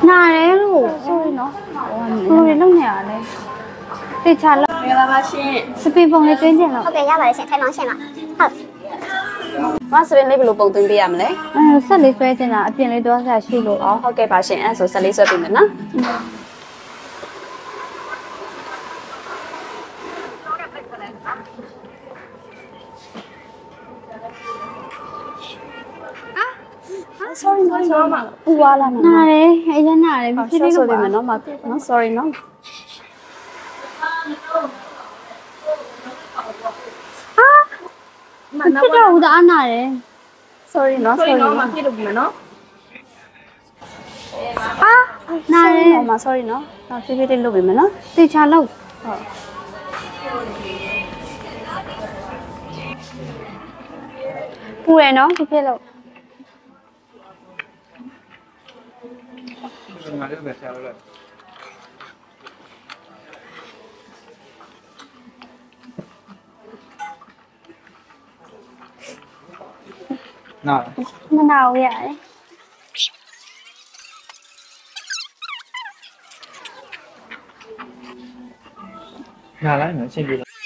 နားတယ်လို့ sorry နော်ဟိုလည်းလုံးနေရတယ်တေချာလောက်မင်္ဂလာပါရှင်စပင်ပုံလေးတွင်းကျင်တော့ဟုတ်ကဲ့ရပါတယ်ရှင်ထိုင်လောင်းရှင်ပါဟုတ်မစပင်းလေးဘယ်လိုပုံသွင်းပေးရမလဲဆက်လေးဆွဲကျင်တာအပြင်လေးသွားဆရာရှိလို့ဟုတ်ကဲ့ပါရှင်အဲ့ဆိုဆက်လေးဆွဲပေးမယ်နော်sorry နော်မပူဝါလာနော်နားတယ်အရင်နားတယ်ဖြစ်နေလို့ပါနော်မနော် sorry နော်မဖြစ်တော့ဦးသားနားတယ် sorry နော် sorry နော်မဖြစ်လို့မယ်နော်နားတယ်မ sorry နော်ဖြည်းဖြည်းလေးလုပ်ပေးမယ်နော်တေချာလောက်ပူရနော်ဖြစ်ဖြစ်လို့ငါလည်းပဲဆရာလို့နာမနာဘူးရတယ်နာလိုက်နော်ရှင်းပြလား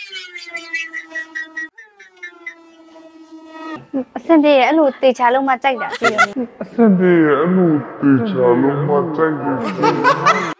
အဆင်ပြေအဲ့လိုတေချာလုံးမှကြိုက်တာပြီးတော့အဆင်ပြေအဲ့လိုတေချာလုံးမှကြိုက်တယ်